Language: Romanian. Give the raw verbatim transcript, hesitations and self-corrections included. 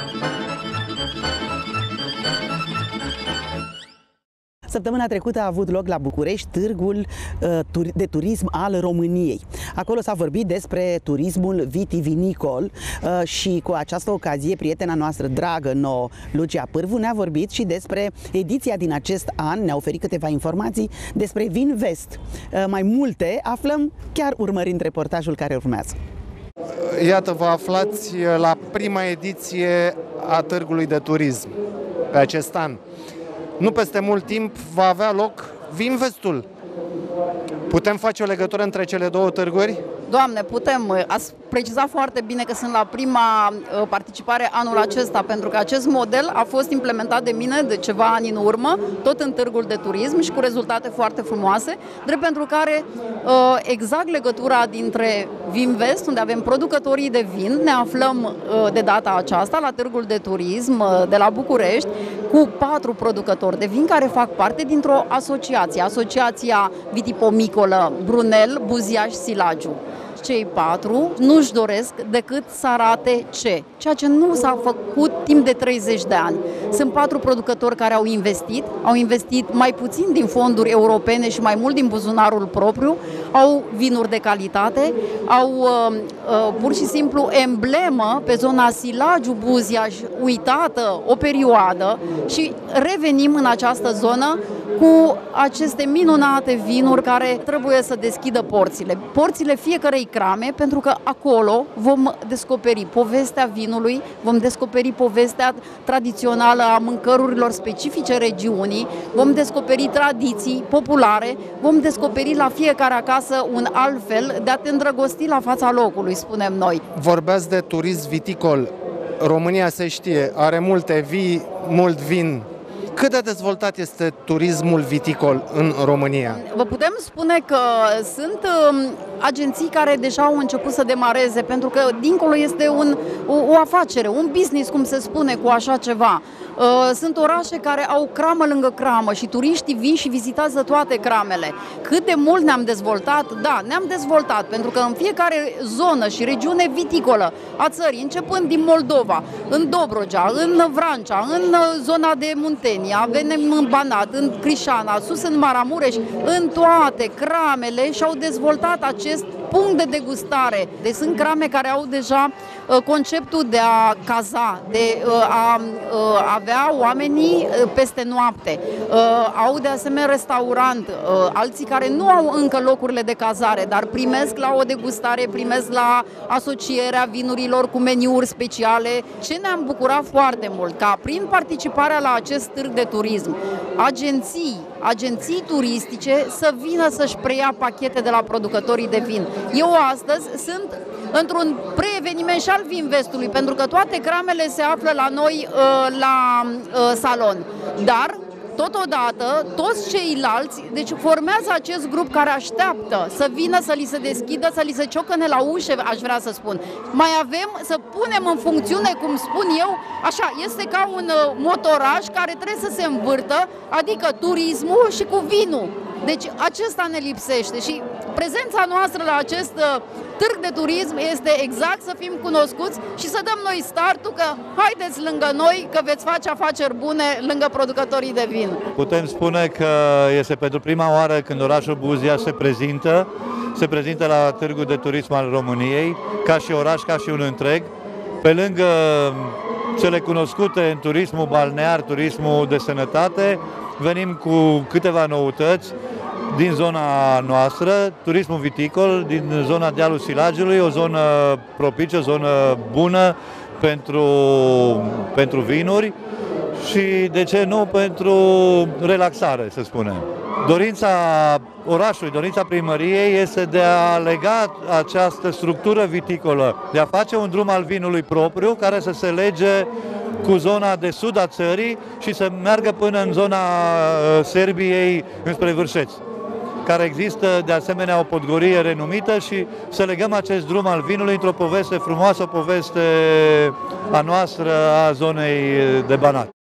Săptămâna trecută a avut loc la București târgul de turism al României. Acolo s-a vorbit despre turismul vitivinicol și cu această ocazie prietena noastră dragă nouă, Lucia Pârvu, ne-a vorbit și despre ediția din acest an, ne-a oferit câteva informații despre Vinvest. Mai multe aflăm chiar urmărind reportajul care urmează. Iată, vă aflați la prima ediție a târgului de turism pe acest an. Nu peste mult timp va avea loc Vinvestul. Putem face o legătură între cele două târguri? Doamne, putem. Ați precizat foarte bine că sunt la prima participare anul acesta, pentru că acest model a fost implementat de mine de ceva ani în urmă, tot în târgul de turism și cu rezultate foarte frumoase, drept pentru care exact legătura dintre Vinvest, unde avem producătorii de vin, ne aflăm de data aceasta la târgul de turism de la București, cu patru producători de vin care fac parte dintr-o asociație, Asociația Vitipomicolă Brunel, Buzia și Silagiu. Cei patru nu-și doresc decât să arate ce? Ceea ce nu s-a făcut timp de treizeci de ani. Sunt patru producători care au investit, au investit mai puțin din fonduri europene și mai mult din buzunarul propriu, au vinuri de calitate, au uh, uh, pur și simplu emblemă pe zona Silagiu-Buzia uitată o perioadă și revenim în această zonă cu aceste minunate vinuri care trebuie să deschidă porțile. Porțile fiecărei crame, pentru că acolo vom descoperi povestea vinului, vom descoperi povestea tradițională a mâncărurilor specifice regiunii, vom descoperi tradiții populare, vom descoperi la fiecare acasă un alt fel de a te îndrăgosti la fața locului, spunem noi. Vorbeați de turism viticol. România, se știe, are multe vii, mult vin. Cât de dezvoltat este turismul viticol în România? Vă putem spune că sunt agenții care deja au început să demareze, pentru că dincolo este un, o, o afacere, un business, cum se spune, cu așa ceva. Sunt orașe care au cramă lângă cramă și turiștii vin și vizitează toate cramele. Cât de mult ne-am dezvoltat? Da, ne-am dezvoltat, pentru că în fiecare zonă și regiune viticolă a țării, începând din Moldova, în Dobrogea, în Vrancea, în zona de Muntenia, venim în Banat, în Crișana, sus în Maramureș, în toate cramele și-au dezvoltat acest punct de degustare. Deci sunt crame care au deja uh, conceptul de a caza, de uh, a uh, avea oamenii uh, peste noapte. Uh, au de asemenea restaurant, uh, alții care nu au încă locurile de cazare, dar primesc la o degustare, primesc la asocierea vinurilor cu meniuri speciale. Ce ne-am bucurat foarte mult, ca prin participarea la acest târg de turism, agenții, agenții turistice să vină să-și preia pachete de la producătorii de vin. Eu astăzi sunt într-un pre-eveniment și al Vinvestului, pentru că toate cramele se află la noi uh, la uh, salon. Dar totodată, toți ceilalți, deci formează acest grup care așteaptă să vină, să li se deschidă, să li se ciocăne la ușe, aș vrea să spun. Mai avem să punem în funcțiune, cum spun eu, așa, este ca un motoraj care trebuie să se învârtă, adică turismul și cu vinul. Deci acesta ne lipsește și prezența noastră la acest târg de turism este exact să fim cunoscuți și să dăm noi startul că haideți lângă noi că veți face afaceri bune lângă producătorii de vin. Putem spune că este pentru prima oară când orașul Buzia se prezintă, se prezintă la târgul de turism al României, ca și oraș, ca și un întreg. Pe lângă cele cunoscute în turismul balnear, turismul de sănătate, venim cu câteva noutăți din zona noastră, turismul viticol, din zona dealul Silagiului, o zonă propice, o zonă bună pentru, pentru vinuri și, de ce nu, pentru relaxare, să spunem. Dorința orașului, dorința primăriei este de a lega această structură viticolă, de a face un drum al vinului propriu care să se lege cu zona de sud a țării și să meargă până în zona Serbiei, înspre Vârșeț, care există de asemenea o podgorie renumită, și să legăm acest drum al vinului într-o poveste frumoasă, o poveste a noastră, a zonei de Banat.